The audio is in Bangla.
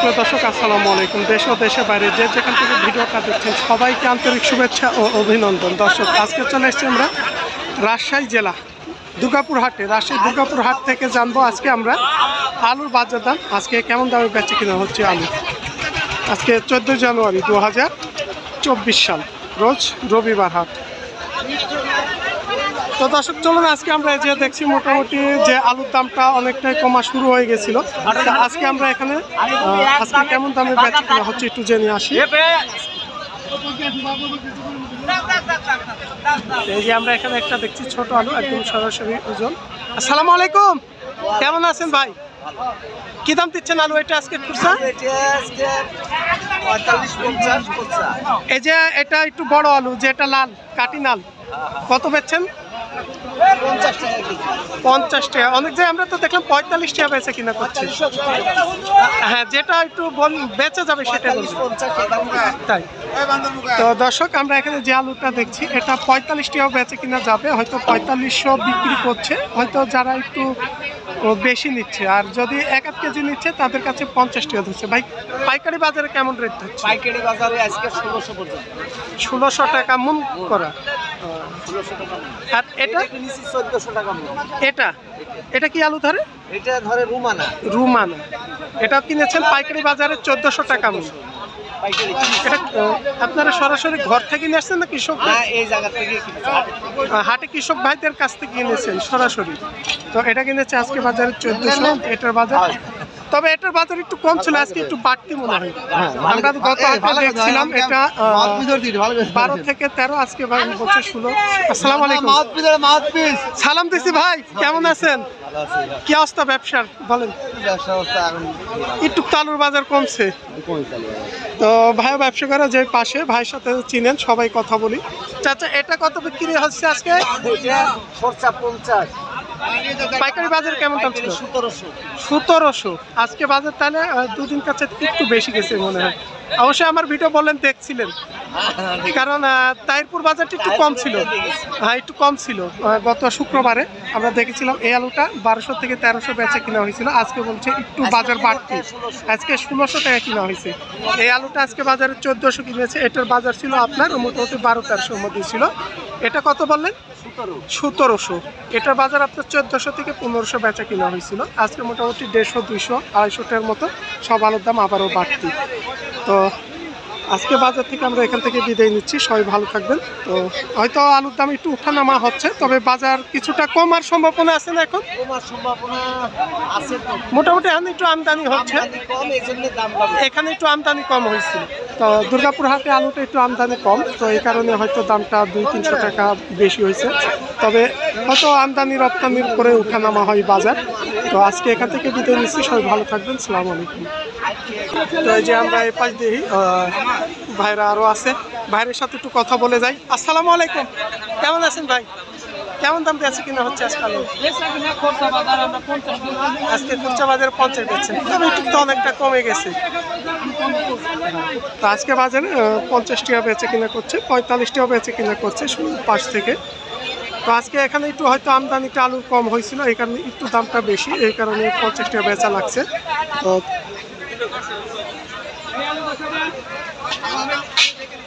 সুপ্রিয় দর্শক আসসালামু আলাইকুম। দেশ ও দেশের বাইরে যে যেখান থেকে ভিডিওটা দেখছেন সবাইকে আন্তরিক শুভেচ্ছা ও অভিনন্দন। দর্শক আজকে চলে এসেছি আমরা রাজশাহী জেলা দুর্গাপুর হাটে। রাজশাহী দুর্গাপুর হাট থেকে জানবো আজকে আমরা আলুর বাজার দাম, আজকে কেমন দামে বেচে কিনা হচ্ছে আলু। আজকে 14 জানুয়ারি 2024 সাল, রোজ রবিবার হাট। তো দর্শক চলুন আজকে আমরা যে দেখছি মোটামুটি যে আলুর দামটা অনেকটাই কমা শুরু হয়ে গেছিল। আজকে আমরা এখানে আজকে কেমন দামে বেচা কিনা হচ্ছে একটু জেনে আসি। এই যে আমরা এখানে একটা দেখছি ছোট আলু, একদম সরাসরি ওজন। আসসালামু আলাইকুম, কেমন আছেন ভাই? কি দাম দিচ্ছেন আলু এটা আজকে খুচরা? এই যে এটা একটু বড় আলু, যেটা লাল কাটিনাল, কত বেচছেন? 50 টাকা। অনেক জায়গায় আমরা তো দেখলাম 45 টাকা বেচে কিনা করছে। হ্যাঁ, যেটা একটু বেচে যাবে সেটা তাই। তো দর্শক আমরা এখানে যে আলুটা দেখছি এটা 45 টাকা বেচে কিনা যাবে, হয়তো 4500 বিক্রি করছে, হয়তো যারা একটু বেশি নিচ্ছে। আর যদি 1-1 কেজি নিচ্ছে তাদের কাছে 50 টাকা ধরছে। ভাই পাইকারি বাজারে কেমন রেট হচ্ছে? পাইকারি বাজারে আজকে 1600 পর্যন্ত। 1600 টাকা মন করা। আর এটা 1400 টাকা মন। এটা কি আলু ধরে? এটা ধরে রুমানা। এটা কিনেছেন পাইকারি বাজারে 1400 টাকা মন। এটা আপনারা সরাসরি ঘর থেকে নিয়ে আসছেন না কৃষক? এই জায়গা থেকে হাটে কৃষক ভাইদের কাছ থেকে কিনেছেন সরাসরি। তো এটা কিনেছে আজকে বাজারে 1400। এটার বাজার, তবে এটার বাজার একটু কম ছিল, আজকে একটু বাড়তি মনে হয়। আমরা গত হাটে দেখছিলাম এটা 12 থেকে 13, আজকে বলছে 16। আসসালামু আলাইকুম। সালাম দিছি ভাই, কেমন আছেন? কি অবস্থা ব্যবসার বলেন? একটু আলুর বাজার কমছে তো ভাই ব্যবসা করে যে পাশে ভাইয়ের সাথে চিনেন, সবাই কথা বলি। চাচা এটা কত বিক্রি হচ্ছে আজকে? 50। পাইকারি বাজার কেমন দাম ছিল? 1700। আজকে বাজার তাহলে দুদিন কাছে একটু বেশি গেছে মনে হয়। অবশ্যই আমার ভিডিও বললেন দেখছিলেন, কারণ তাইরপুর বাজারটা একটু কম ছিল। হ্যাঁ, একটু কম ছিল। গত শুক্রবারে আমরা দেখেছিলাম এই আলুটা 1200 থেকে 1300 বেচা কিনা হয়েছিল। আজকে বলছে একটু বাজার বাড়তি, আজকে 1600 টাকা কিনা হয়েছে। এই আলুটা আজকে বাজারে 1400 কিনেছে। এটার বাজার ছিল আপনার মোটামুটি 1200-1300 মধ্যে ছিল। এটা কত বললেন? 1700। এটার বাজার আপনার 1400 থেকে 1500 বেচা কিনা হয়েছিল। আজকে মোটামুটি 150, 200, 250 টাকার মতো সব আলুর দাম আবারও বাড়তি। তো আজকে বাজার থেকে আমরা এখান থেকে বিদায় নিচ্ছি, সবাই ভালো থাকবেন। তো হয়তো আলুর দাম একটু ওঠানামা হচ্ছে, তবে বাজার কিছুটা কমার সম্ভাবনা আছে না? এখন মোটামুটি এখন একটু আমদানি হচ্ছে, এখানে একটু আমদানি কম হয়েছিল। তো দুর্গাপুর হাটে আলুটা একটু আমদানি কম, তো এই কারণে হয়তো দামটা 200-300 টাকা বেশি হয়েছে। তবে হয়তো আমদানি রপ্তানির করে ওঠানামা হয় বাজার। তো আজকে এখান থেকে বিদায় নিচ্ছি, সবাই ভালো থাকবেন। আসসালামু আলাইকুম। তো এই যে আমরা এই পাশ দিয়ে ভাইরা আরও আছে, ভাইয়ের সাথে একটু কথা বলে যাই। আসসালামু আলাইকুম, কেমন আছেন ভাই? কেমন দাম দিয়ে আছে কিনা হচ্ছে আজকে? আজকে খুচরা বাজারে 50 দিচ্ছেন, তবে একটু তো অনেকটা কমে গেছে। তো আজকে বাজারে 50 টাকা বেচে কিনা করছে, 45 টাকা বেচে কিনা করছে পাশ থেকে। তো আজকে এখানে একটু হয়তো আমদানিটা আলুর কম হয়েছিল, এই কারণে একটু দামটা বেশি, এই কারণে 50 টাকা বেচা লাগছে। তো